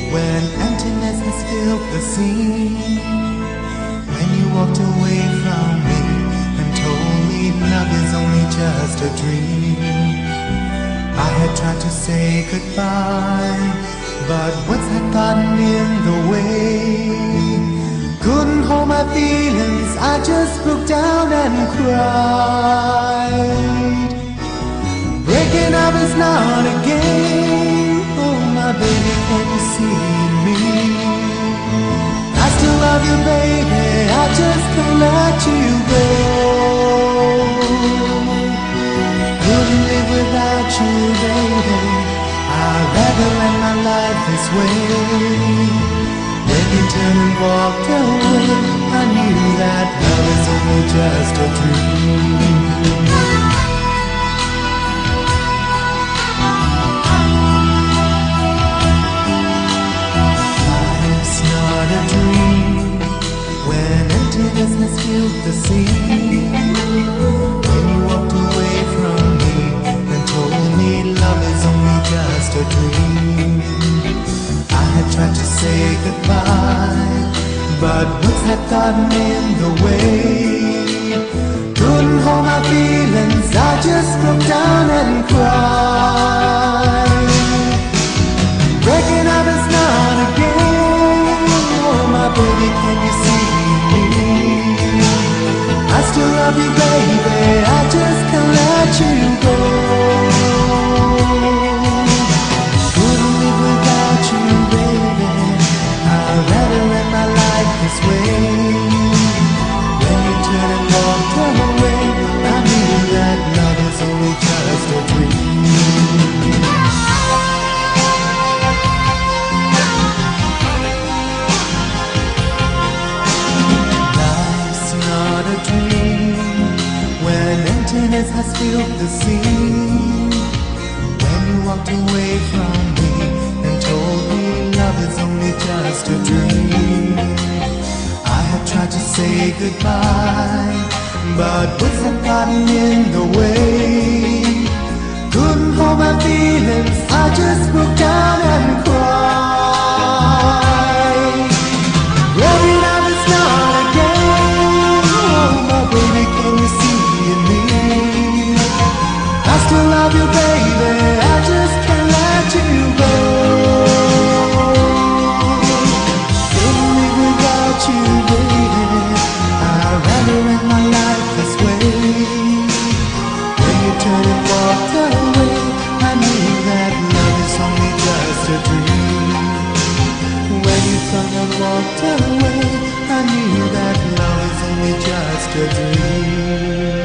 when emptiness has filled the scene. When you walked away from me and told me love is only just a dream. I had tried to say goodbye, but words had gotten in the way. Couldn't hold my feelings, I just broke down and cried. Breaking up is not a game. Oh my baby, can you see me? I still love you, baby, I just can't let you go. Couldn't live without you, baby, I'd rather end my life this way. When you turned and walked away, I knew that love is only just a dream. Life's not a dream when emptiness has filled the sea. When you walked away from me and told me love is only just a dream. I had tried to say goodbye, but words had gotten in the way. Couldn't hold my feelings, I just broke down and cried. Breaking up is not a game. Oh my baby, can you see me? I still love you, baby, I just can't let you go. Couldn't live without you, baby, I'd rather end my life this way. When you turned and walked away, I knew that love is only just a dream. Life's not a dream when emptiness has filled the scene. When you walked away from me and told me love is only just a dream. I have tried to say goodbye, but words have gotten in the way. Couldn't hold my feelings, I just broke down and cried. Growing up is not a game. Oh my baby, can you see me? I still love you, baby, I just can't let you go. Couldn't live without you, baby, I'd rather end my life this way. When you turned and walked away, I knew that love is only just a dream. When you turned and walked away, I knew that love is only just a dream.